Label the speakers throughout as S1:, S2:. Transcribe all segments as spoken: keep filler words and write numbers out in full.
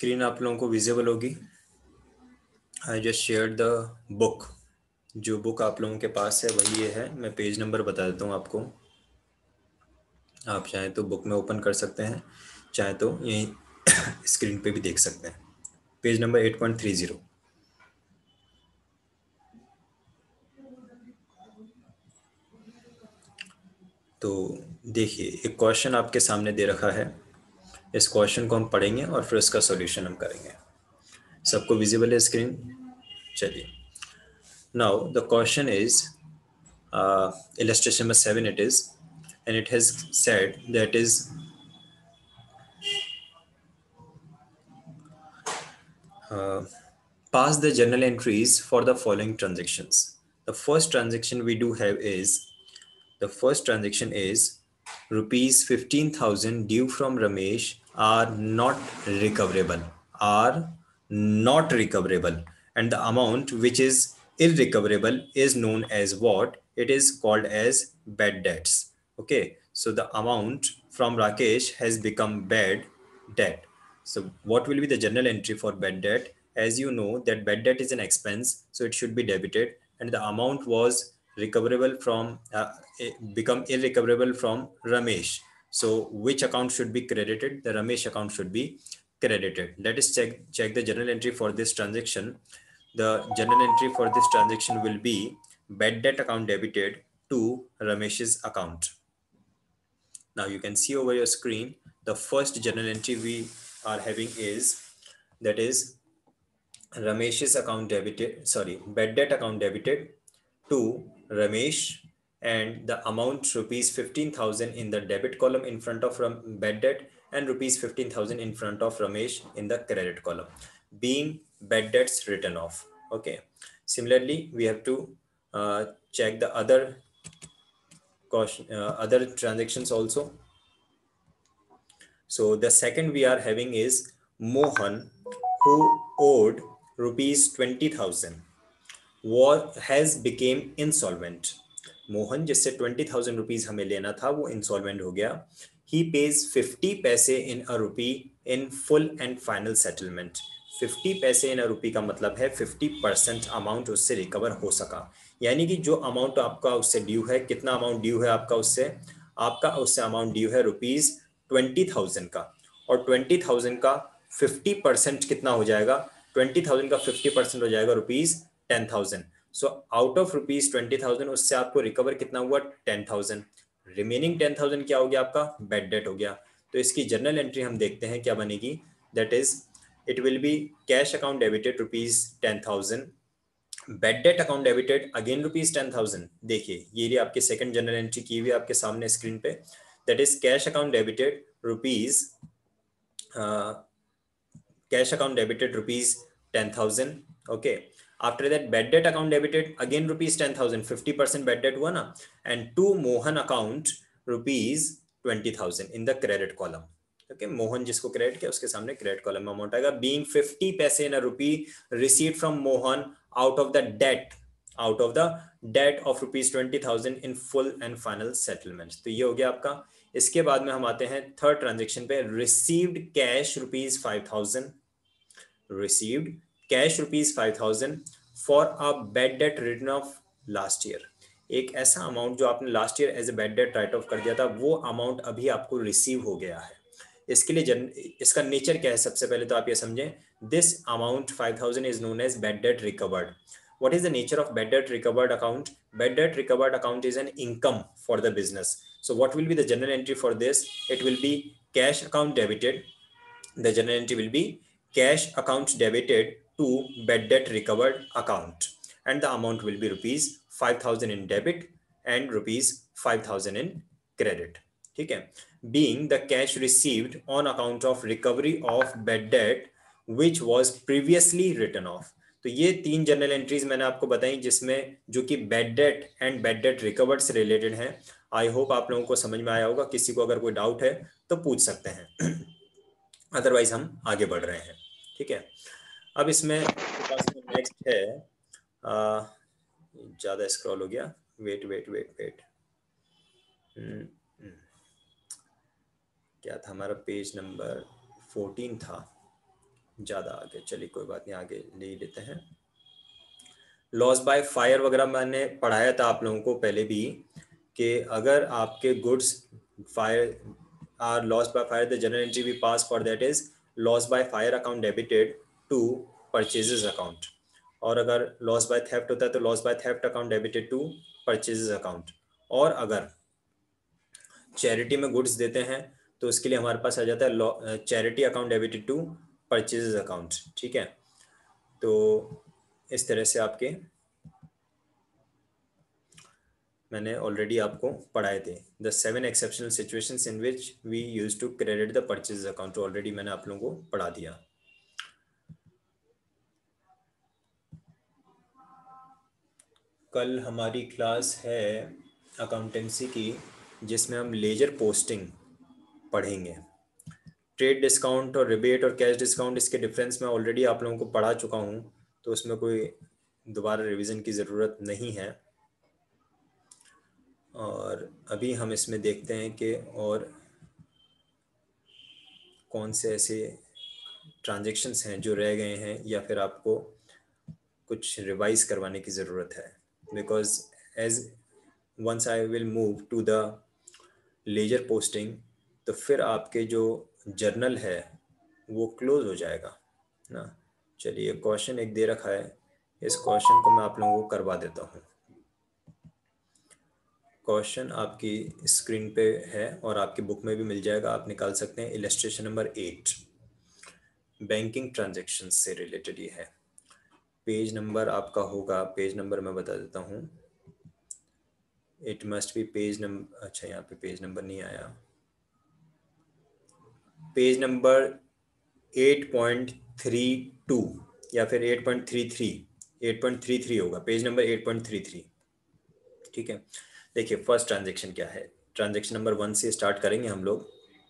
S1: Screen आप लोगों को विजिबल होगी। I just share the book. जो बुक आप लोगों के पास है वही ये है। मैं पेज नंबर बता देता हूँ आपको। आप चाहें तो बुक में ओपन कर सकते हैं, चाहे तो यहीं स्क्रीन पे भी देख सकते हैं। Page number eight point three zero. तो देखिए, एक क्वेश्चन आपके सामने दे रखा है। इस क्वेश्चन को हम पढ़ेंगे और फिर उसका सॉल्यूशन हम करेंगे। सबको विजिबल है स्क्रीन? चलिए, now the question is illustration number seven it is, and it has said that is uh, pass the journal entries for the following transactions. The first transaction we do have is the first transaction is rupees fifteen thousand due from Ramesh are not recoverable, are not recoverable, and the amount which is irrecoverable is known as what? It is called as bad debts. Okay, so the amount from Rakesh has become bad debt. So what will be the journal entry for bad debt? As you know that bad debt is an expense, so it should be debited, and the amount was recoverable from uh, become irrecoverable from Ramesh. So which account should be credited? The Ramesh account should be credited. Let us check check the journal entry for this transaction. The journal entry for this transaction will be bad debt account debited to Ramesh's account. Now you can see over your screen the first journal entry we are having is, that is Ramesh's account debited, sorry, bad debt account debited to Ramesh, and the amount rupees fifteen thousand in the debit column in front of bad debt and rupees fifteen thousand in front of Ramesh in the credit column, being bad debts written off. Okay. Similarly, we have to uh, check the other caution, uh, other transactions also. So the second we are having is Mohan, who owed rupees twenty thousand, was has became insolvent. Mohan जिससे twenty thousand rupees हमें लेना था वो insolvent हो गया. ही page fifty paise in a rupee in full and final settlement. Fifty paise in a rupee का मतलब है फिफ्टी परसेंट अमाउंट उससे रिकवर हो सका. यानी कि जो अमाउंट आपका उससे ड्यू है, कितना अमाउंट ड्यू है आपका उससे? आपका उससे अमाउंट ड्यू है रुपीज ट्वेंटी थाउजेंड का, और ट्वेंटी थाउजेंड का फिफ्टी परसेंट कितना हो जाएगा? ट्वेंटी थाउजेंड का फिफ्टी परसेंट हो जाएगा rupees ten thousand. So out of rupees twenty thousand उससे आपको रिकवर कितना हुआ? Ten thousand. Remaining ten thousand क्या हो गया आपका? बैड डेट हो गया. तो इसकी जर्नल एंट्री हम देखते हैं क्या बनेगी. That is it will be cash account debited rupees ten thousand, bad debt account debited again rupees ten thousand. देखिए ये रही आपकी सेकंड जर्नल एंट्री की हुई आपके सामने स्क्रीन पे. That is cash account debited rupees cash account debited rupees ten thousand. Okay. After that, bad debt account debited again rupees ten thousand, fifty percent bad debt हुआ ना, and to Mohan account rupees twenty thousand in the credit column. Okay, Mohan जिसको credit किया उसके सामने credit column में amount आएगा. being fifty पैसे in a rupee received from Mohan out of the debt out of the debt of rupees twenty thousand in full and final settlements. तो ये हो गया आपका. इसके बाद में हम आते हैं थर्ड ट्रांजेक्शन पे. received cash rupees five thousand, received cash rupees five thousand for a bad debt written off last year. एक ऐसा अमाउंट जो आपने last year as a bad debt write off कर दिया था, वो अमाउंट अभी आपको रिसीव हो गया है. इसके लिए जन, इसका नेचर क्या है? सबसे पहले तो आप ये समझें. This amount five thousand is known as bad debt recovered. What is the nature of bad debt recovered account? Bad debt recovered account is an income for the business. So what will be the journal entry for this? It will be cash account debited. The journal entry will be cash account debited to bad debt recovered account, and the amount will be rupees five thousand in debit and rupees five thousand in credit. ठीक है. being the cash received on account of recovery of bad debt which was previously written off. तो ये तीन journal entries मैंने आपको बताई जिसमें जो कि bad debt and bad debt recovered से रिलेटेड है. आई होप आप लोगों को समझ में आया होगा. किसी को अगर कोई डाउट है तो पूछ सकते हैं, अदरवाइज हम आगे बढ़ रहे हैं. ठीक है. अब इसमें नेक्स्ट है, ज़्यादा स्क्रॉल हो गया. वेट वेट वेट वेट क्या था हमारा? पेज नंबर फोर्टीन था. ज़्यादा आगे, चलिए कोई बात नहीं, आगे ले ही लेते हैं। लॉस बाय फायर वगैरह मैंने पढ़ाया था आप लोगों को पहले भी, कि अगर आपके goods fire are loss by fire, the general entry we pass for that is loss by fire account debited to purchases account, और अगर लॉस बाय थेफ्ट होता है तो loss by theft account debited to purchases account, और अगर charity में goods देते हैं तो उसके लिए हमारे पास आ जाता है charity account debited to purchases account. ठीक है, तो इस तरह से आपके मैंने ऑलरेडी आपको पढ़ाए थे the seven exceptional situations in which we use to credit the purchase account, already मैंने आप लोगों को पढ़ा दिया। कल हमारी क्लास है अकाउंटेंसी की, जिसमें हम लेजर पोस्टिंग पढ़ेंगे। ट्रेड डिस्काउंट और रिबेट और कैश डिस्काउंट, इसके डिफरेंस मैं ऑलरेडी आप लोगों को पढ़ा चुका हूँ, तो उसमें कोई दोबारा रिवीजन की ज़रूरत नहीं है। और अभी हम इसमें देखते हैं कि और कौन से ऐसे ट्रांजैक्शंस हैं जो रह गए हैं या फिर आपको कुछ रिवाइज करवाने की ज़रूरत है, because as once I will move to the ledger posting, तो फिर आपके जो जर्नल है वो क्लोज हो जाएगा ना। चलिए क्वेश्चन एक दे रखा है, इस क्वेश्चन को मैं आप लोगों को करवा देता हूँ। क्वेश्चन आपकी स्क्रीन पे है और आपकी बुक में भी मिल जाएगा, आप निकाल सकते हैं। Illustration number eight, banking transaction से रिलेटेड ये है। पेज नंबर आपका होगा, पेज नंबर मैं बता देता हूँ, it must be page number, अच्छा यहाँ पे पेज नंबर नहीं आया, page number eight point three two या फिर eight point three three, eight point three three होगा, page number eight point three three. ठीक है, देखिए फर्स्ट ट्रांजैक्शन क्या है, ट्रांजैक्शन नंबर वन से स्टार्ट करेंगे हम लोग।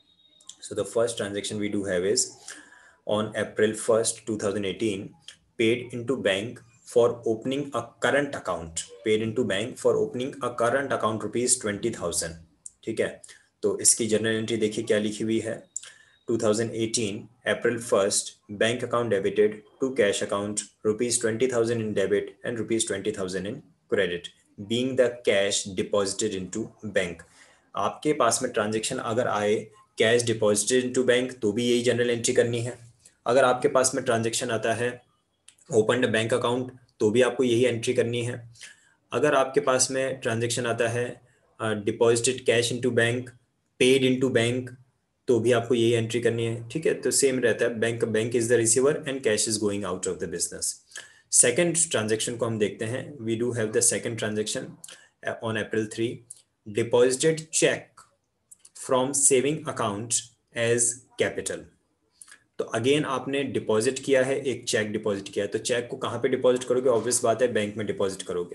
S1: So the first transaction we do have is on April first two thousand eighteen, paid into bank for opening a current account, paid into bank for opening a current account rupees twenty thousand। ठीक है, तो इसकी journal entry देखिए क्या लिखी हुई है, two thousand eighteen April first bank account debited to cash account rupees twenty thousand in debit and rupees twenty thousand in credit, being the cash deposited into bank. आपके पास में ट्रांजेक्शन अगर आए कैश डिपॉजिटेड इनटू बैंक तो भी यही general entry करनी है। अगर आपके पास में ट्रांजेक्शन आता है ओपन बैंक अकाउंट तो भी आपको यही एंट्री करनी है। अगर आपके पास में ट्रांजैक्शन आता है deposited cash into bank, paid into bank, तो भी आपको यही एंट्री करनी है। ठीक है, तो सेम रहता है, bank bank is the receiver and cash is going out of the business. Second transaction को हम देखते हैं, we do have the second transaction on April three, deposited cheque from saving account as capital. तो again आपने deposit किया है, एक check deposit किया है, तो चेक को कहाँ पे डिपॉजिट करोगे, ऑब्वियस बात है बैंक में डिपॉजिट करोगे,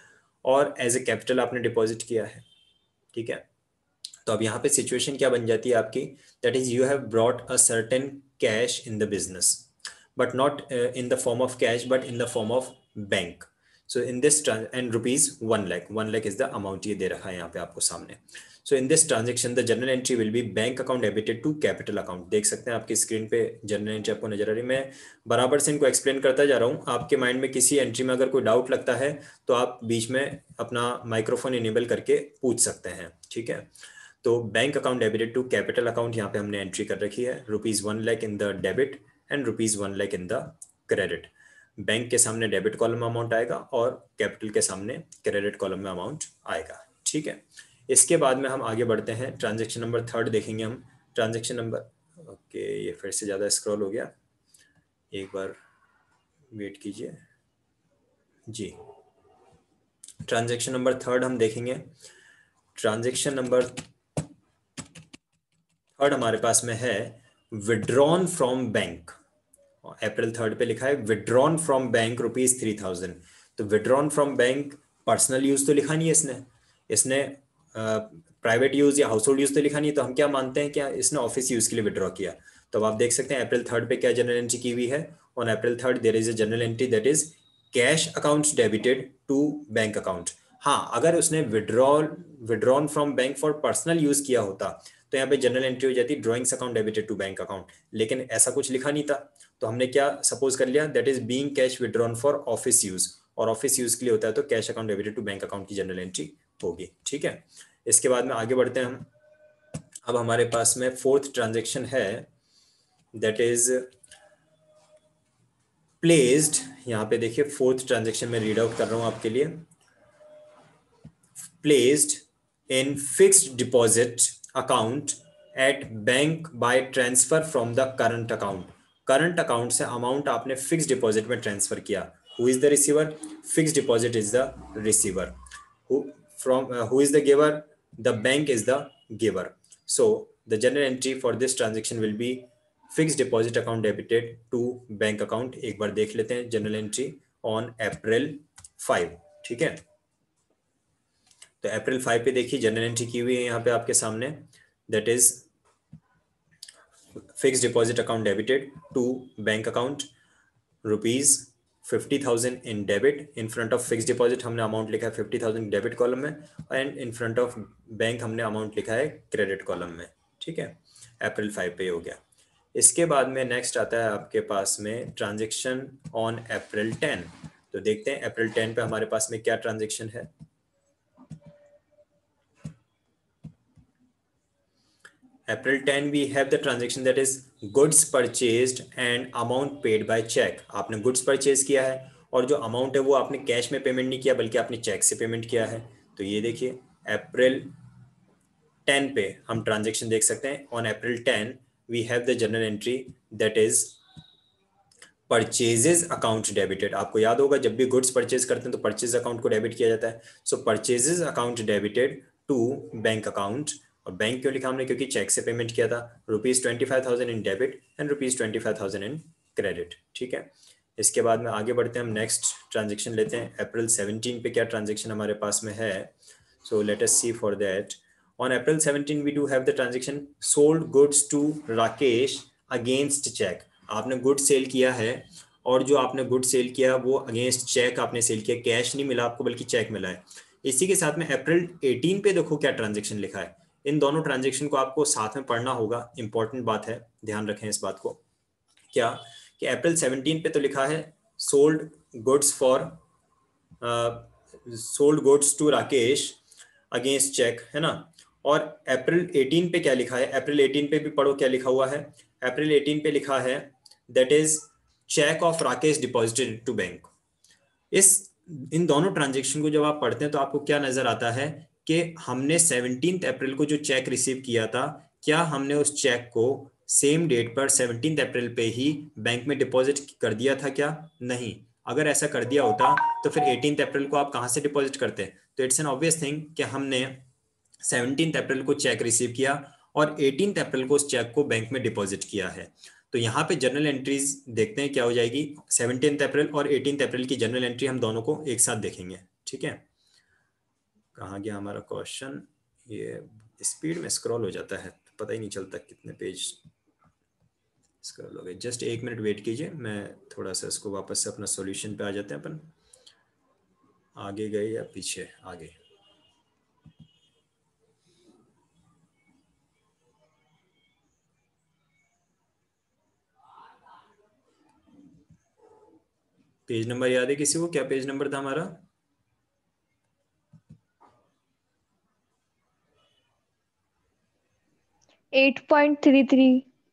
S1: और एज ए कैपिटल आपने डिपॉजिट किया है। ठीक है, तो अब यहाँ पे सिचुएशन क्या बन जाती है आपकी, that is you have brought a certain cash in the business but not in the form of cash but in the form of bank. So in this and rupees one lakh one lakh is the amount, ये दे रखा है यहाँ पे आपको सामने। So in this transaction the general entry will be bank account debited to capital account. देख सकते हैं आपकी स्क्रीन पे जनरल एंट्री आपको नजर आ रही है। मैं बराबर से इनको एक्सप्लेन करता जा रहा हूँ, आपके माइंड में किसी एंट्री में अगर कोई डाउट लगता है तो आप बीच में अपना माइक्रोफोन इनेबल करके पूछ सकते हैं। ठीक है, तो bank account debited to capital account यहाँ पे हमने एंट्री कर रखी है, rupees one lakh in the debit and rupees one lakh in the credit. Bank के सामने डेबिट कॉलम में अमाउंट आएगा और कैपिटल के सामने क्रेडिट कॉलम में अमाउंट आएगा। ठीक है, इसके बाद में हम आगे बढ़ते हैं, ट्रांजेक्शन नंबर थर्ड देखेंगे हम। ट्रांजेक्शन नंबर, ओके ये फिर से ज़्यादा स्क्रॉल हो गया, एक बार वेट कीजिए जी। ट्रांजेक्शन नंबर थर्ड हम देखेंगे। ट्रांजेक्शन नंबर थर्ड हमारे पास में है withdrawn from bank. April third पे लिखा है withdrawn from bank rupees three thousand. तो withdrawn from bank personal use तो लिखा नहीं है इसने, इसने प्राइवेट यूज या हाउस होल्ड यूज तो लिखा नहीं है, तो हम क्या मानते हैं क्या इसने ऑफिस यूज के लिए विड्रॉ किया। तो अब आप देख सकते हैं अप्रैल थर्ड पे क्या जनरल एंट्री की हुई है, on April third there is a general entry that is cash accounts debited to bank account. हाँ, अगर उसने withdrawal withdrawn from bank for personal use किया होता तो यहाँ पे जनरल एंट्री हो जाती है drawings account debited to bank account, लेकिन ऐसा कुछ लिखा नहीं था तो हमने क्या सपोज कर लिया, that is being cash withdrawn for office use, और ऑफिस यूज के लिए होता है तो cash account debited to bank account की जनरल एंट्री होगी। ठीक है, इसके बाद में आगे बढ़ते हैं हम। अब हमारे पास में फोर्थ ट्रांजेक्शन है, दैट इज प्लेस्ड, यहाँ पे देखिए फोर्थ ट्रांजेक्शन में रीड आउट कर रहा हूं आपके लिए, placed in fixed deposit account at bank by transfer from the current account. Current account से अमाउंट आपने फिक्स्ड डिपॉजिट में ट्रांसफर किया। Who is the receiver? Fixed deposit is the receiver. who from uh, who is the giver? The bank is the giver. So the general entry for this transaction will be fixed deposit account debited to bank account। एक बार देख लेते हैं general entry on April five. ठीक है, तो अप्रैल five पे देखिए general entry की हुई है यहाँ पे आपके सामने, that is fixed deposit account debited to bank account rupees fifty thousand in debit, in front of fix deposit हमने अमाउंट लिखा है फिफ्टी थाउजेंड डेबिट कॉलम में, and in front of bank हमने अमाउंट लिखा है क्रेडिट कॉलम में। ठीक है, अप्रैल फाइव पे हो गया। इसके बाद में नेक्स्ट आता है आपके पास में ट्रांजेक्शन ऑन अप्रैल टेन। तो देखते हैं अप्रैल टेन पे हमारे पास में क्या ट्रांजेक्शन है। April ten we have the transaction that is goods purchased and amount paid by cheque. आपने गुड्स परचेज किया है और जो अमाउंट है वो आपने कैश में पेमेंट नहीं किया बल्कि आपने चेक से पेमेंट किया है। तो ये देखिए अप्रैल टेन पे हम ट्रांजेक्शन देख सकते हैं। On April ten we have the general entry that is purchases account debited. आपको याद होगा जब भी गुड्स परचेज करते हैं तो परचेज अकाउंट को डेबिट किया जाता है। So purchases account debited to bank account, और बैंक क्यों लिखा हमने? क्योंकि चेक से पेमेंट किया था। Rupees twenty five thousand in debit and rupees twenty five thousand in credit. ठीक है, इसके बाद में आगे बढ़ते हैं, हम नेक्स्ट ट्रांजेक्शन लेते हैं। अप्रैल सेवनटीन पे क्या ट्रांजेक्शन हमारे पास में है? So let us see for that. On April seventeen we do have the transaction sold goods to Rakesh against cheque. आपने गुड सेल किया है और जो आपने गुड सेल किया वो अगेंस्ट चेक आपने सेल किया, कैश नहीं मिला आपको बल्कि चेक मिला है। इसी के साथ में अप्रैल एटीन पे देखो क्या ट्रांजेक्शन लिखा है। इन दोनों ट्रांजेक्शन को आपको साथ में पढ़ना होगा, इंपॉर्टेंट बात है, ध्यान रखें इस बात को। क्या कि अप्रैल सेवनटीन पे तो लिखा है sold goods for sold goods to Rakesh against cheque, है ना। और अप्रैल एटीन पे क्या लिखा है? अप्रैल एटीन पे भी पढ़ो क्या लिखा हुआ है। अप्रैल एटीन पे लिखा है that is cheque of Rakesh deposited to bank. इस इन दोनों ट्रांजेक्शन को जब आप पढ़ते हैं तो आपको क्या नजर आता है कि हमने सेवनटीन अप्रैल को जो चेक रिसीव किया था, क्या हमने उस चेक को सेम डेट पर सेवनटीन अप्रैल पे ही बैंक में डिपॉजिट कर दिया था? क्या नहीं। अगर ऐसा कर दिया होता तो फिर एटीन अप्रैल को आप कहां से डिपॉजिट करते? तो इट्स एन ऑब्वियस थिंग कि हमने सेवनटीन अप्रैल को चेक रिसीव किया और एटीन अप्रैल को उस चेक को बैंक में डिपॉजिट किया है। तो यहाँ पे जनरल एंट्रीज देखते हैं क्या हो जाएगी। सेवनटीन अप्रैल और एटीन अप्रैल की जनरल एंट्री हम दोनों को एक साथ देखेंगे। ठीक है, कहाँ गया हमारा क्वेश्चन? ये स्पीड में स्क्रॉल हो जाता है तो पता ही नहीं चलता कितने पेज स्क्रॉल हो गए। जस्ट एक मिनट वेट कीजिए, मैं थोड़ा सा इसको वापस से अपना सॉल्यूशन पे आ जाते हैं अपन। आगे गए या पीछे? आगे। पेज नंबर याद है किसी को? क्या पेज नंबर था हमारा?
S2: Eight point three three.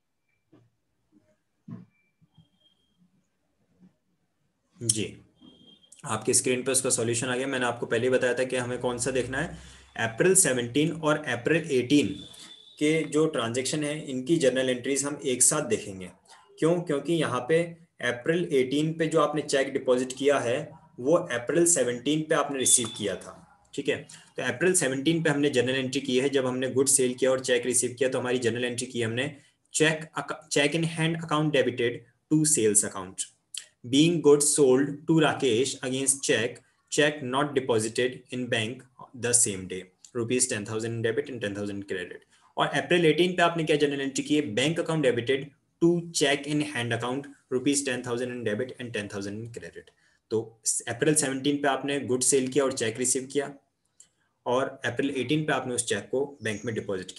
S1: जी, आपकी स्क्रीन पे उसका सॉल्यूशन आ गया। मैंने आपको पहले ही बताया था कि हमें कौन सा देखना है। अप्रैल सेवनटीन और अप्रैल एटीन के जो ट्रांजेक्शन है इनकी जर्नल एंट्रीज हम एक साथ देखेंगे। क्यों? क्योंकि यहाँ पे अप्रैल एटीन पे जो आपने चेक डिपॉजिट किया है वो अप्रैल सेवनटीन पे आपने रिसीव किया था। ठीक है, तो अप्रैल सेवनटीन पे हमने जर्नल एंट्री की है। जब हमने गुड सेल किया और चेक रिसीव किया तो हमारी जर्नल एंट्री की हमने cheque cheque in hand account debited to sales account, being goods sold to Rakesh against check, check not deposited in bank the same day, rupees ten thousand in debit and ten thousand in credit। और अप्रैल eighteen पे आपने क्या general entry की है? Bank account debited to cheque in hand account, rupees ten thousand in debit and ten thousand in credit. तो April seventeen पे आपने good sale किया और चेक रिसीव किया, और अप्रैल एटीन पे आपने उस चेक को बैंक में डिपॉजिट किया है।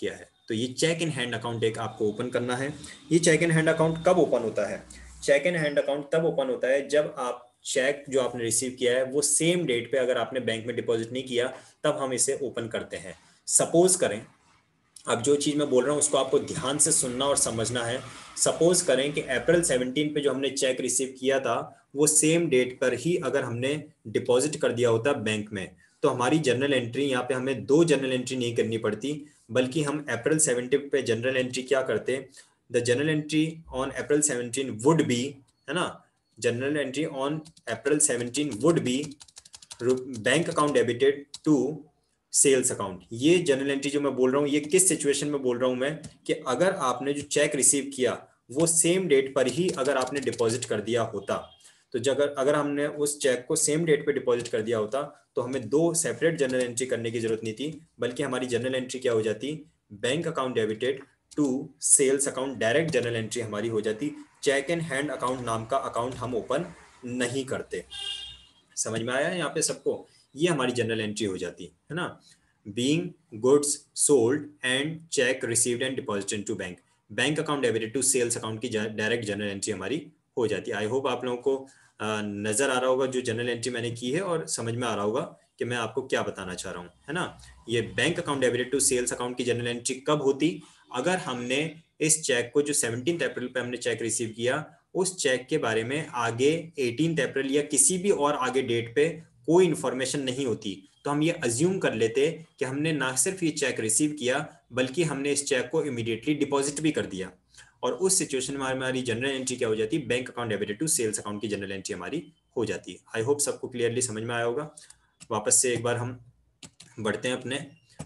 S1: तो ये चेक इन हैंड अकाउंट एक आपको ओपन करना है। ये चेक इन हैंड अकाउंट कब ओपन होता है? चेक इन हैंड अकाउंट तब ओपन होता है जब आप चेक जो आपने रिसीव किया है वो सेम डेट पे अगर आपने बैंक में डिपॉजिट नहीं किया तब हम इसे ओपन करते हैं। सपोज करें, अब जो चीज मैं बोल रहा हूँ उसको आपको ध्यान से सुनना और समझना है। सपोज करें कि अप्रैल सेवनटीन पे जो हमने चेक रिसीव किया था वो सेम डेट पर ही अगर हमने डिपॉजिट कर दिया होता बैंक में, तो हमारी जर्नल एंट्री यहाँ पे हमें दो जर्नल एंट्री नहीं करनी पड़ती, बल्कि हम अप्रैल सेवनटीन पे जनरल एंट्री क्या करते, the general entry on April seventeen would be, है ना, general entry on April seventeen would be bank account debited to sales account. ये जनरल एंट्री जो मैं बोल रहा हूँ ये किस सिचुएशन में बोल रहा हूँ मैं, कि अगर आपने जो चेक रिसीव किया वो सेम डेट पर ही अगर आपने डिपॉजिट कर दिया होता, तो अगर अगर हमने उस चेक को सेम डेट पे डिपॉजिट कर दिया होता तो हमें दो सेपरेट जनरल एंट्री करने की जरूरत नहीं थी, बल्कि हमारी जनरल एंट्री क्या हो जाती, bank account debited to sales account, direct general entry हमारी हो जाती। चेक इन हैंड अकाउंट नाम का अकाउंट हम ओपन नहीं करते। समझ में आया यहाँ पे सबको? ये हमारी जनरल एंट्री हो जाती है ना, being goods sold and cheque received and deposited into bank, bank account debited to sales account की डायरेक्ट जनरल एंट्री हमारी हो जाती है। आई होप आप लोगों को नजर आ रहा होगा जो जनरल एंट्री मैंने की है, और समझ में आ रहा होगा कि मैं आपको क्या बताना चाह रहा हूँ, है ना। ये bank account debited to sales account की जनरल एंट्री कब होती, अगर हमने इस चेक को जो सेवनटीन अप्रैल पे हमने चेक रिसीव किया उस चेक के बारे में आगे एटीन अप्रैल या किसी भी और आगे डेट पे कोई इंफॉर्मेशन नहीं होती, तो हम ये अज्यूम कर लेते कि हमने ना सिर्फ ये चेक रिसीव किया बल्कि हमने इस चेक को इमीडिएटली डिपॉजिट भी कर दिया, और उस सिचुएशन में हमारी जनरल एंट्री क्या हो जाती है, bank account debited to sales account की जनरल एंट्री हमारी हो जाती है। आई होप सबको क्लियरली समझ में आया होगा। वापस से एक बार हम बढ़ते हैं अपने,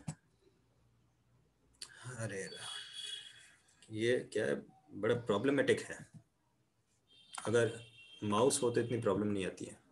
S1: अरे ये क्या है, बड़ा प्रॉब्लमेटिक है, अगर माउस हो तो इतनी प्रॉब्लम नहीं आती है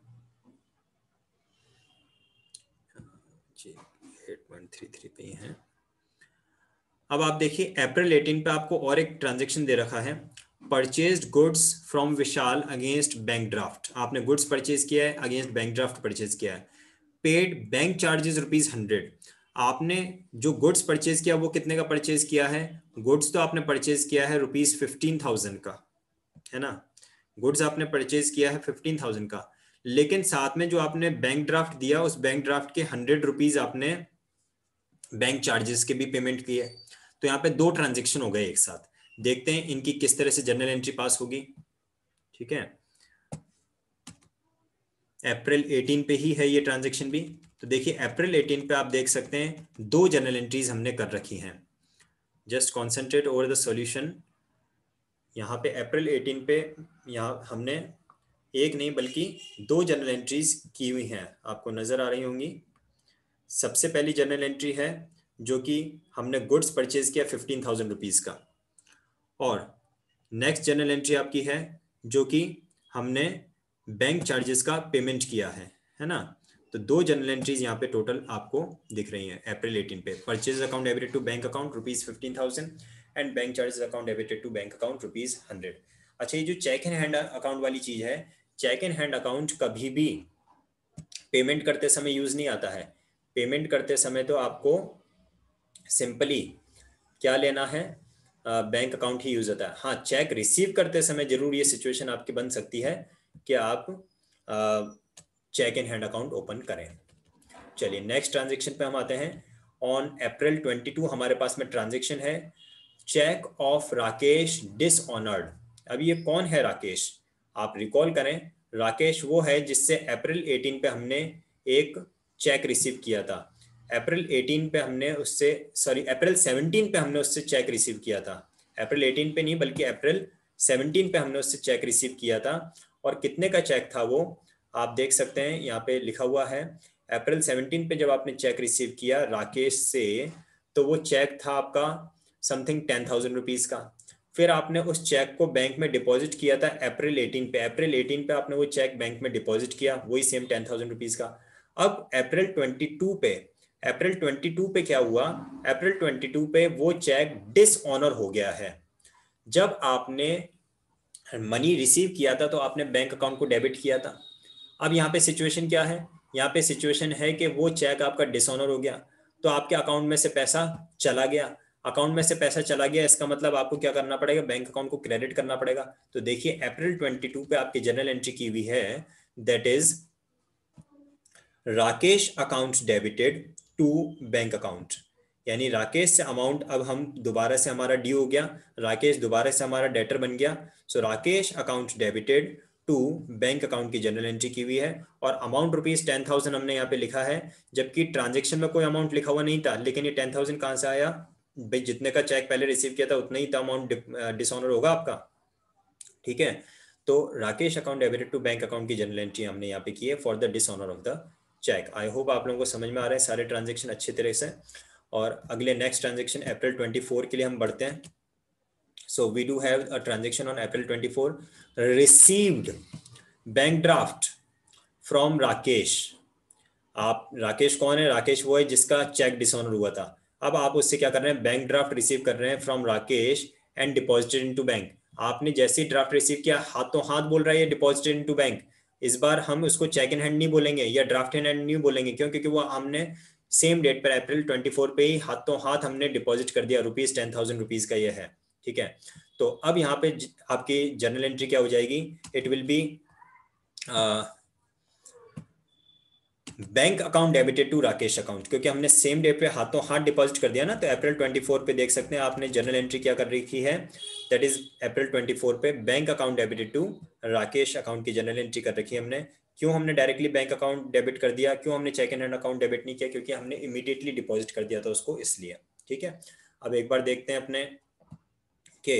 S1: जी। एट पॉइंट थ्री थ्री पे ही है। अब आप देखिए अप्रैल एटीन पे आपको और एक ट्रांजेक्शन दे रखा है, purchased goods from Vishal against bank draft. आपने गुड्स परचेज किया है, अगेंस्ट बैंक ड्राफ्ट परचेज किया है, paid bank charges rupees hundred. आपने जो गुड्स परचेज किया वो कितने का परचेज किया है, गुड्स तो आपने परचेज किया है रुपीज फिफ्टीन थाउजेंड का, है ना, गुड्स आपने परचेज किया है फिफ्टीन थाउजेंड का, लेकिन साथ में जो आपने बैंक ड्राफ्ट दिया उस बैंक ड्राफ्ट के हंड्रेड रुपीज आपने बैंक चार्जेस के भी पेमेंट किए। तो यहाँ पे दो ट्रांजेक्शन हो गए एक साथ, देखते हैं इनकी किस तरह से जनरल एंट्री पास होगी। ठीक है, अप्रैल एटीन पे ही है ये ट्रांजेक्शन भी, तो देखिए अप्रैल एटीन पे आप देख सकते हैं दो जनरल एंट्रीज हमने कर रखी हैं। Just concentrate over the solution. यहाँ पे अप्रैल एटीन पे यहाँ हमने एक नहीं बल्कि दो जनरल एंट्रीज की हुई हैं, आपको नजर आ रही होंगी। सबसे पहली जनरल एंट्री है जो कि हमने गुड्स परचेज किया फिफ्टीन थाउजेंड रुपीज का, और नेक्स्ट जनरल एंट्री आपकी है जो कि हमने बैंक चार्जेस का पेमेंट किया है, है ना। तो दो जनरल एंट्रीज यहाँ पे टोटल आपको दिख रही हैं अप्रैल एटीन पे, purchase account debited to bank account rupees fifteen thousand and bank charges account debited to bank account rupees hundred. अच्छा, ये जो चेक इन हैंड अकाउंट वाली चीज है, चेक इन हैंड अकाउंट कभी भी पेमेंट करते समय यूज नहीं आता है। पेमेंट करते समय तो आपको सिंपली क्या लेना है, बैंक अकाउंट ही यूज होता है। हाँ, चेक रिसीव करते समय जरूर ये सिचुएशन आपकी बन सकती है कि आप cheque in hand account open करें। चलिए नेक्स्ट ट्रांजेक्शन पे हम आते हैं। ऑन अप्रैल ट्वेंटी टू हमारे पास में ट्रांजेक्शन है, चेक ऑफ राकेश डिसऑनर्ड। अब ये कौन है राकेश, आप रिकॉल करें, राकेश वो है जिससे अप्रैल एटीन पे हमने एक चेक रिसीव किया था। अप्रैल एटीन पे हमने उससे सॉरी अप्रैल सेवनटीन पे हमने उससे चेक रिसीव किया था, अप्रैल एटीन पे नहीं बल्कि अप्रैल सेवनटीन पे हमने उससे चेक रिसीव किया था। और कितने का चेक था वो आप देख सकते हैं, यहाँ पे लिखा हुआ है अप्रैल सेवनटीन पे जब आपने चेक रिसीव किया राकेश से, तो वो चेक था आपका समथिंग टेन थाउजेंड रुपीज का। फिर आपने उस चेक को बैंक में डिपॉजिट किया था अप्रैल एटीन पे, अप्रैल एटीन पे आपने वो चेक बैंक में डिपॉजिट किया, वही सेम टेन थाउजेंड रुपीज का। अब अप्रैल ट्वेंटी टू पे अप्रैल ट्वेंटी टू पे क्या हुआ, अप्रैल ट्वेंटी टू पे वो चेक डिसऑनर हो गया है। जब आपने मनी रिसीव किया था तो आपने बैंक अकाउंट को डेबिट किया था। अब यहाँ पे सिचुएशन क्या है, यहाँ पे सिचुएशन है कि वो चेक आपका डिसऑनर हो गया, तो आपके अकाउंट में से पैसा चला गया। अकाउंट में से पैसा चला गया, इसका मतलब आपको क्या करना पड़ेगा, बैंक अकाउंट को क्रेडिट करना पड़ेगा। तो देखिए अप्रैल बाईस पे आपकी जर्नल एंट्री की हुई है, that is Rakesh account debited to bank account, यानी राकेश से अमाउंट अब हम दोबारा से हमारा ड्यू हो गया, राकेश दोबारा से हमारा डेटर बन गया। So Rakesh account debited to bank account की जनरल एंट्री की हुई है, और अमाउंट रुपीज टेन थाउजेंड हमने यहाँ पे लिखा है, जबकि ट्रांजेक्शन में कोई अमाउंट लिखा हुआ नहीं था, लेकिन ये टेन थाउजेंड कहाँ से आया भाई, जितने का चेक पहले रिसीव किया था उतना ही तो अमाउंट डिसऑनर होगा आपका, ठीक है। तो Rakesh account debited to bank account की जनरल एंट्री हमने यहाँ पे की है for the dishonour of the cheque. I hope आप लोगों को समझ में आ रहे हैं सारे ट्रांजेक्शन अच्छे तरह से। और अगले next transaction April twenty four के लिए हम बढ़ते हैं। So we do have a transaction on April twenty four, received bank draft from Rakesh. आप राकेश कौन है, राकेश वो है जिसका चेक डिसऑनर हुआ था। अब आप उससे क्या कर रहे हैं, बैंक ड्राफ्ट रिसीव कर रहे हैं from Rakesh and deposited into bank. आपने जैसे ही ड्राफ्ट रिसीव किया, हाथों हाथ बोल रहा है ये डिपॉजिटेड इनटू बैंक। इस बार हम उसको चेक इन हैंड नहीं बोलेंगे या ड्राफ्ट इन हैंड नहीं बोलेंगे, क्यों, क्योंकि वो हमने सेम डेट पर अप्रैल ट्वेंटी फोर पे ही हाथों हाथ हमने डिपॉजिट कर दिया, रुपीज टेन थाउजेंड रुपीज का ये है, ठीक है। तो अब यहाँ पे आपकी जर्नल एंट्री क्या हो जाएगी, it will be bank account debited to Rakesh account, क्योंकि हमने सेम डे पे हाथों हाथ डिपॉजिट कर दिया ना। तो अप्रैल ट्वेंटी फोर पे देख सकते हैं आपने जनरल एंट्री क्या कर रखी है, that is April twenty four पे bank account debited to Rakesh account की जनरल एंट्री कर रखी है हमने। क्यों हमने डायरेक्टली बैंक अकाउंट डेबिट कर दिया, क्यों हमने cheque in hand account debit नहीं किया, क्योंकि हमने इमीडिएटली डिपॉजिट कर दिया था उसको, इसलिए, ठीक है। अब एक बार देखते हैं अपने के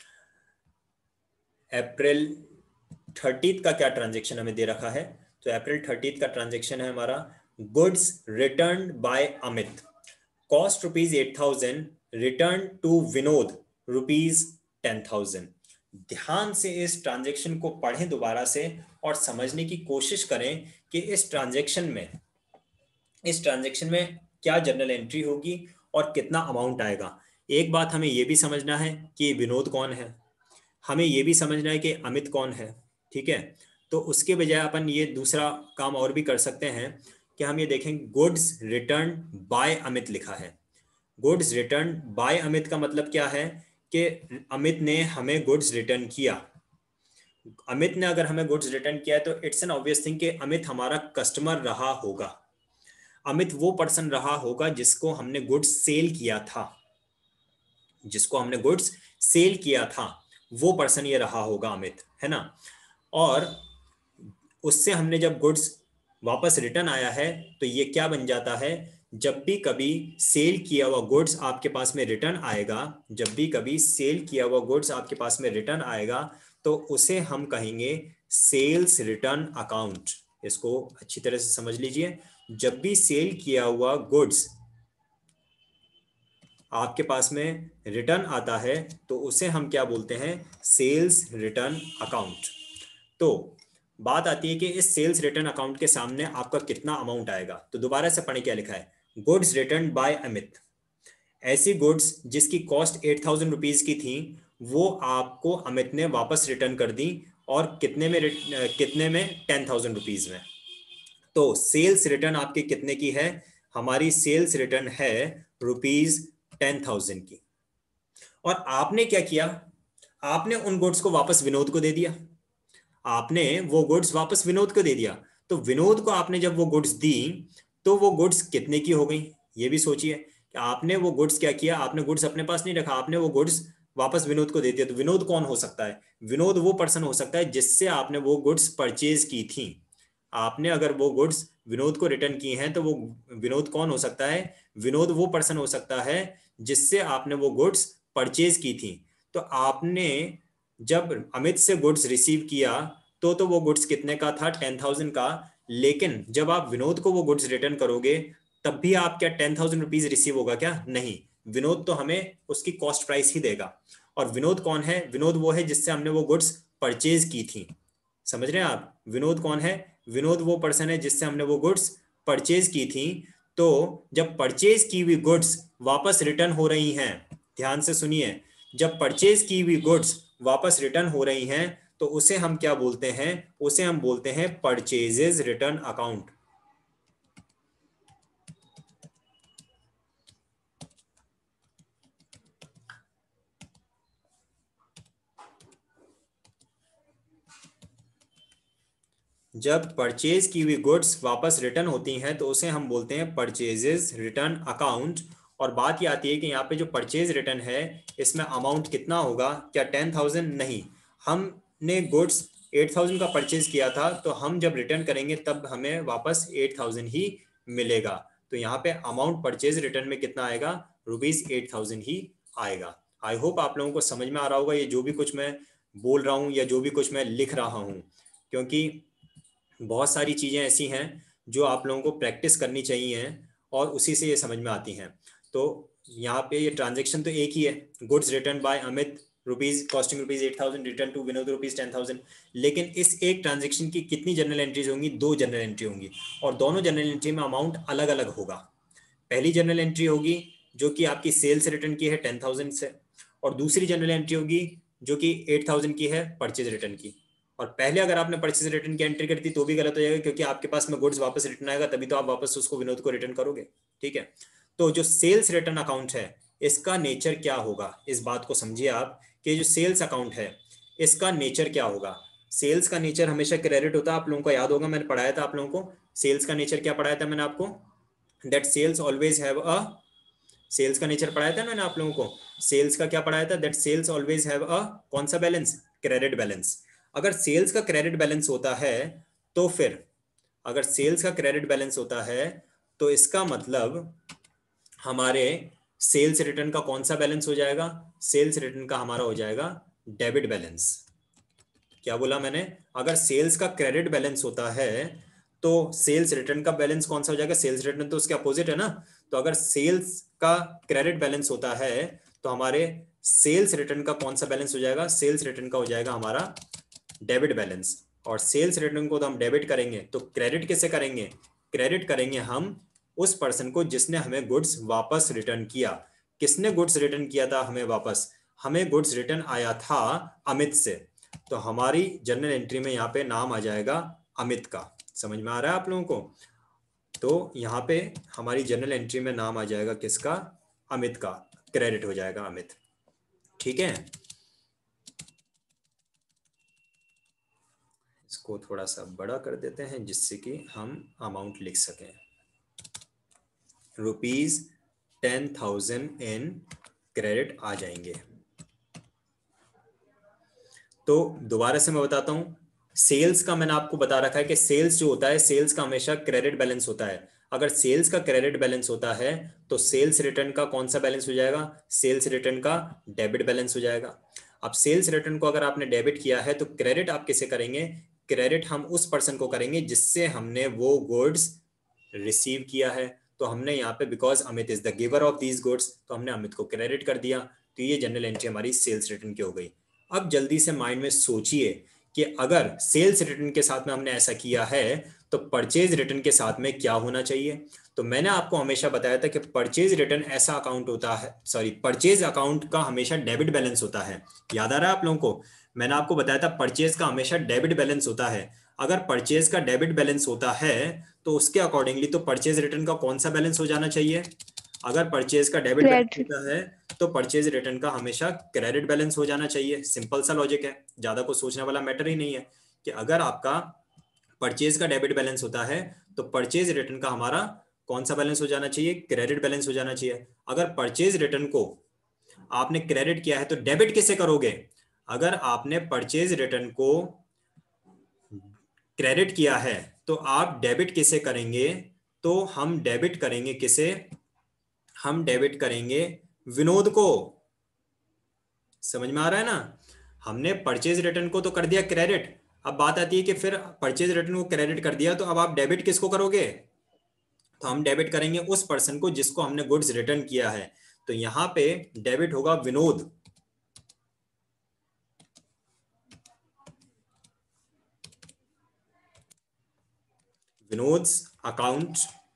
S1: अप्रैल थर्टीथ का क्या ट्रांजेक्शन हमें दे रखा है। तो अप्रैल थर्टीथ का ट्रांजेक्शन है हमारा, goods return by Amit, cost rupees eight thousand, return to Vinod rupees ten thousand. ध्यान से इस ट्रांजेक्शन को पढ़ें दोबारा से और समझने की कोशिश करें कि इस ट्रांजेक्शन में इस ट्रांजेक्शन में क्या जर्नल एंट्री होगी और कितना अमाउंट आएगा। एक बात हमें यह भी समझना है कि विनोद कौन है, हमें यह भी समझना है कि अमित कौन है, ठीक है। तो उसके बजाय अपन ये दूसरा काम और भी कर सकते हैं कि हम ये देखें, गुड्स रिटर्न बाय अमित लिखा है। गुड्स रिटर्न बाय अमित का मतलब क्या है कि अमित ने हमें गुड्स रिटर्न किया। अमित ने अगर हमें गुड्स रिटर्न किया है तो इट्स एन ऑब्वियस थिंग कि अमित हमारा कस्टमर रहा होगा। अमित वो पर्सन रहा होगा जिसको हमने गुड्स सेल किया था, जिसको हमने गुड्स सेल किया था वो पर्सन ये रहा होगा अमित, है ना। और उससे हमने जब गुड्स वापस रिटर्न आया है तो ये क्या बन जाता है, जब भी कभी सेल किया हुआ गुड्स आपके पास में रिटर्न आएगा, जब भी कभी सेल किया हुआ गुड्स आपके पास में रिटर्न आएगा तो उसे हम कहेंगे सेल्स रिटर्न अकाउंट। इसको अच्छी तरह से समझ लीजिए, जब भी सेल किया हुआ गुड्स आपके पास में रिटर्न आता है तो उसे हम क्या बोलते हैं, सेल्स रिटर्न अकाउंट। तो बात आती है कि इस सेल्स रिटर्न अकाउंट के सामने आपका कितना अमाउंट आएगा। तो दोबारा से पढ़ें क्या लिखा है, गुड्स रिटर्न बाय अमित, ऐसी गुड्स जिसकी कॉस्ट एट थाउजेंड रुपीज की थी वो आपको अमित ने वापस रिटर्न कर दी, और कितने में कितने में टेन थाउजेंड रुपीज में। तो सेल्स रिटर्न आपकी कितने की है, हमारी सेल्स रिटर्न है रुपीज टेन थाउजेंड की। और आपने क्या किया, आपने उन गुड्स को वापस विनोद को दे दिया, आपने वो गुड्स वापस विनोद को दे दिया। तो विनोद को आपने जब वो गुड्स दी तो वो गुड्स कितने की हो गई, ये भी सोचिए कि आपने वो गुड्स क्या किया, आपने गुड्स अपने पास नहीं रखा, आपने वो गुड्स वापस विनोद को दे दिया। तो विनोद कौन हो सकता है, विनोद वो पर्सन हो सकता है जिससे आपने वो गुड्स परचेज की थी। आपने अगर वो गुड्स विनोद को रिटर्न किए हैं तो वो विनोद कौन हो सकता है, विनोद वो पर्सन हो सकता है जिससे आपने वो गुड्स परचेज की थी। तो आपने जब अमित से गुड्स रिसीव किया तो तो वो गुड्स कितने का था, टेन थाउजेंड का, लेकिन जब आप विनोद को वो गुड्स रिटर्न करोगे तब भी आप क्या टेन थाउजेंड रुपीज रिसीव होगा क्या, नहीं, विनोद तो हमें उसकी कॉस्ट प्राइस ही देगा। और विनोद कौन है, विनोद वो है जिससे हमने वो गुड्स परचेज की थी। समझ रहे हैं आप, विनोद कौन है, विनोद वो पर्सन है जिससे हमने वो गुड्स परचेज की थी। तो जब परचेज की हुई गुड्स वापस रिटर्न हो रही हैं, ध्यान से सुनिए, जब परचेज की हुई गुड्स वापस रिटर्न हो रही हैं तो उसे हम क्या बोलते हैं, उसे हम बोलते हैं परचेजेस रिटर्न अकाउंट। जब परचेज की हुई गुड्स वापस रिटर्न होती हैं तो उसे हम बोलते हैं परचेजेस रिटर्न अकाउंट। और बात ये आती है कि यहाँ पे जो परचेज रिटर्न है इसमें अमाउंट कितना होगा, क्या टेन थाउजेंड? नहीं, हमने गुड्स एट थाउजेंड का परचेज किया था, तो हम जब रिटर्न करेंगे तब हमें वापस एट थाउजेंड ही मिलेगा। तो यहाँ पे अमाउंट परचेज रिटर्न में कितना आएगा, रुपीज एट थाउजेंड ही आएगा। आई होप आप लोगों को समझ में आ रहा होगा ये जो भी कुछ मैं बोल रहा हूँ या जो भी कुछ मैं लिख रहा हूँ, क्योंकि बहुत सारी चीज़ें ऐसी हैं जो आप लोगों को प्रैक्टिस करनी चाहिए और उसी से ये समझ में आती हैं। तो यहाँ पे ये ट्रांजेक्शन तो एक ही है, goods return by Amit rupees costing rupees eight thousand return to Vinod rupees ten thousand. लेकिन इस एक ट्रांजेक्शन की कितनी जनरल एंट्रीज होंगी, दो जनरल एंट्री होंगी, और दोनों जनरल एंट्री में अमाउंट अलग अलग होगा। पहली जनरल एंट्री होगी जो कि आपकी सेल्स रिटर्न की है टेन थाउजेंड से, और दूसरी जनरल एंट्री होगी जो कि एट थाउजेंड की है परचेज रिटर्न की। और पहले अगर आपने परचेज रिटर्न की एंट्री कर दी तो भी गलत हो जाएगा, क्योंकि आपके पास में गुड्स वापस रिटर्न आएगा तभी तो आप वापस उसको विनोद को रिटर्न करोगे। ठीक है, तो जो सेल्स रिटर्न अकाउंट है इसका नेचर क्या होगा, इस बात को समझिए आप कि जो सेल्स अकाउंट है इसका नेचर क्या होगा। सेल्स का नेचर हमेशा क्रेडिट होता है, आप लोगों को याद होगा मैंने पढ़ाया था आप लोगों को सेल्स का नेचर क्या पढ़ाया था मैंने आपको, that sales always have a, sales का नेचर पढ़ाया था मैंने आप लोगों को, सेल्स का क्या पढ़ाया था, that sales always have a कौन सा बैलेंस, क्रेडिट बैलेंस। अगर सेल्स का क्रेडिट बैलेंस होता है तो फिर अगर सेल्स का क्रेडिट बैलेंस होता है तो इसका मतलब हमारे सेल्स रिटर्न का कौन सा बैलेंस हो जाएगा, सेल्स रिटर्न का हमारा हो जाएगा डेबिट बैलेंस। क्या बोला मैंने, अगर सेल्स का क्रेडिट बैलेंस होता है तो सेल्स रिटर्न का बैलेंस कौन सा हो जाएगा, सेल्स रिटर्न तो उसके अपोजिट है ना। तो अगर सेल्स का क्रेडिट बैलेंस होता है तो हमारे सेल्स रिटर्न का कौन सा बैलेंस हो जाएगा, सेल्स रिटर्न का हो जाएगा हमारा डेबिट बैलेंस। और सेल्स रिटर्न को तो हम डेबिट करेंगे तो क्रेडिट किसे करेंगे, क्रेडिट करेंगे हम उस पर्सन को जिसने हमें गुड्स वापस रिटर्न किया। किसने गुड्स रिटर्न किया था हमें वापस, हमें गुड्स रिटर्न आया था अमित से, तो हमारी जर्नल एंट्री में यहाँ पे नाम आ जाएगा अमित का। समझ में आ रहा है आप लोगों को, तो यहाँ पे हमारी जर्नल एंट्री में नाम आ जाएगा किसका, अमित का, क्रेडिट हो जाएगा अमित। ठीक है, इसको थोड़ा सा बड़ा कर देते हैं जिससे कि हम अमाउंट लिख सकें, rupees ten thousand in credit आ जाएंगे। तो दोबारा से मैं बताता हूं, सेल्स का मैंने आपको बता रखा है कि सेल्स जो होता है सेल्स का हमेशा क्रेडिट बैलेंस होता है। अगर सेल्स का क्रेडिट बैलेंस होता है तो सेल्स रिटर्न का कौन सा बैलेंस हो जाएगा, सेल्स रिटर्न का डेबिट बैलेंस हो जाएगा। अब सेल्स रिटर्न को अगर आपने डेबिट किया है तो क्रेडिट आप किसे करेंगे, क्रेडिट हम उस पर्सन को करेंगे जिससे हमने वो गुड्स रिसीव किया है। तो हमने यहाँ पे because Amit is the giver of these goods तो हमने अमित को क्रेडिट कर दिया। तो ये जनरल एंट्री हमारी सेल्स रिटर्न की हो गई। अब जल्दी से माइंड में सोचिए कि अगर सेल्स रिटर्न के साथ में हमने ऐसा किया है तो परचेज रिटर्न के साथ में क्या होना चाहिए। तो मैंने आपको हमेशा बताया था कि परचेज रिटर्न ऐसा अकाउंट होता है, सॉरी परचेज अकाउंट का हमेशा डेबिट बैलेंस होता है। याद आ रहा है आप लोगों को, मैंने आपको बताया था परचेज का हमेशा डेबिट बैलेंस होता है। अगर परचेज का डेबिट बैलेंस होता है तो उसके अकॉर्डिंगली तो परचेज रिटर्न का कौन सा बैलेंस हो जाना चाहिए, अगर परचेज का डेबिट बैलेंस होता है तो परचेज रिटर्न का हमेशा क्रेडिट बैलेंस हो जाना चाहिए। सिंपल सा लॉजिक है, ज्यादा कुछ सोचने वाला मैटर ही नहीं है कि अगर आपका परचेज का डेबिट बैलेंस होता है तो परचेज रिटर्न का हमारा कौन सा बैलेंस हो जाना चाहिए, क्रेडिट बैलेंस हो जाना चाहिए। अगर परचेज रिटर्न को आपने क्रेडिट किया है तो डेबिट किसे करोगे, अगर आपने परचेज रिटर्न को क्रेडिट किया है तो आप डेबिट किसे करेंगे, तो हम डेबिट करेंगे किसे, हम डेबिट करेंगे विनोद को। समझ में आ रहा है ना, हमने परचेज रिटर्न को तो कर दिया क्रेडिट। अब बात आती है कि फिर परचेज रिटर्न को क्रेडिट कर दिया तो अब आप डेबिट किसको करोगे, तो हम डेबिट करेंगे उस पर्सन को जिसको हमने गुड्स रिटर्न किया है। तो यहां पे डेबिट होगा विनोद, विनोद्स अकाउंट,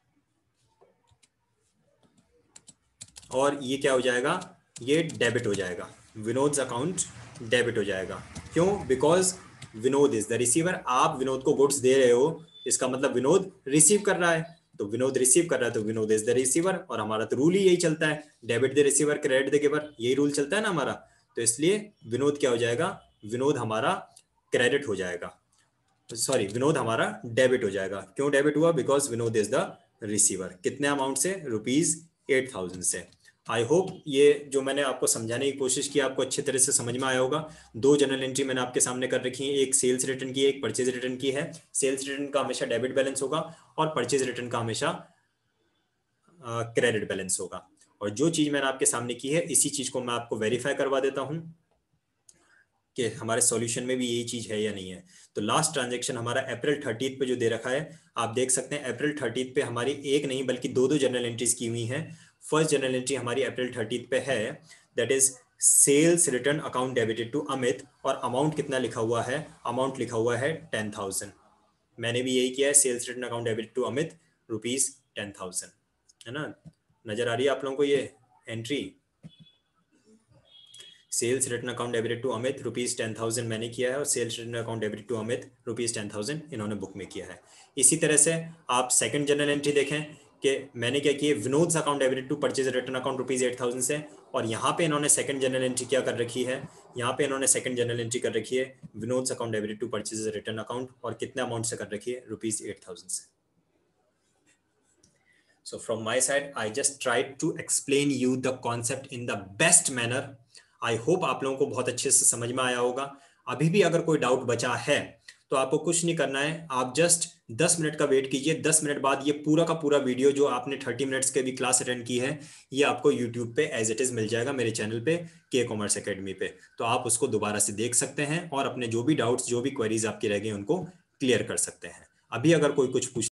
S1: और ये क्या हो जाएगा, ये डेबिट हो जाएगा, विनोद्स अकाउंट डेबिट हो जाएगा। क्यों, because Vinod is the receiver, आप विनोद को गुड्स दे रहे हो इसका मतलब विनोद रिसीव कर रहा है, तो विनोद रिसीव कर रहा है तो विनोद इज द रिसीवर। और हमारा तो रूल ही यही चलता है, debit the receiver credit the giver, यही रूल चलता है ना हमारा। तो इसलिए विनोद क्या हो जाएगा, विनोद हमारा क्रेडिट हो जाएगा। सॉरी विनोद हमारा डेबिट हो जाएगा। क्यों डेबिट हुआ? Because Vinod is the receiver. कितने अमाउंट से? रुपीज एट थाउजेंड से। आई होप ये जो मैंने आपको समझाने की कोशिश की आपको अच्छे तरह से समझ में आया होगा। दो जनरल एंट्री मैंने आपके सामने कर रखी है, एक सेल्स रिटर्न की है, एक परचेज रिटर्न की है। सेल्स रिटर्न का हमेशा डेबिट बैलेंस होगा और परचेज रिटर्न का हमेशा क्रेडिट बैलेंस होगा। और जो चीज मैंने आपके सामने की है इसी चीज को मैं आपको वेरीफाई करवा देता हूं कि हमारे सॉल्यूशन में भी यही चीज है या नहीं है। तो लास्ट ट्रांजैक्शन हमारा अप्रैल थर्टीथ पे जो दे रखा है, आप देख सकते हैं अप्रैल थर्टीथ पे हमारी एक नहीं बल्कि दो दो जनरल एंट्रीज की हुई हैं। फर्स्ट जनरल एंट्री हमारी अप्रैल थर्टीथ पे है, that is sales return account debited to Amit, और अमाउंट कितना लिखा हुआ है? अमाउंट लिखा हुआ है टेन थाउजेंड। मैंने भी यही किया है, sales return account debited to Amit rupees ten thousand, है ना? नजर आ रही है आप लोगों को ये entry? Sales return account debited to Amit rupees ten thousand मैंने किया है, और sales return account debited to Amit rupees ten thousand इन्होंने बुक में किया है। इसी तरह से आप सेकंड जनरल एंट्री देखें कि मैंने क्या किया, Vinod's account debited to purchase return account rupees eight thousand से, और यहाँ पे इन्होंने सेकंड जनरल एंट्री क्या कर रखी है? यहाँ पे इन्होंने सेकंड जनरल एंट्री कर रखी है Vinod's account debited to purchase return account, और कितने अमाउंट से कर रखी है? रुपीज एट थाउजेंड से। So from my side, I just tried to explain you the concept in the best manner. I hope आप लोगों को बहुत अच्छे से समझ में आया होगा। अभी भी अगर कोई डाउट बचा है तो आपको कुछ नहीं करना है, आप जस्ट दस मिनट का वेट कीजिए। दस मिनट बाद ये पूरा का पूरा वीडियो जो आपने थर्टी मिनट्स के भी क्लास अटेंड की है, ये आपको यूट्यूब पे एज इट इज मिल जाएगा मेरे चैनल पे के कॉमर्स एकेडमी पे। तो आप उसको दोबारा से देख सकते हैं और अपने जो भी डाउट्स जो भी क्वेरीज आपकी रह गई उनको क्लियर कर सकते हैं। अभी अगर कोई कुछ पूछ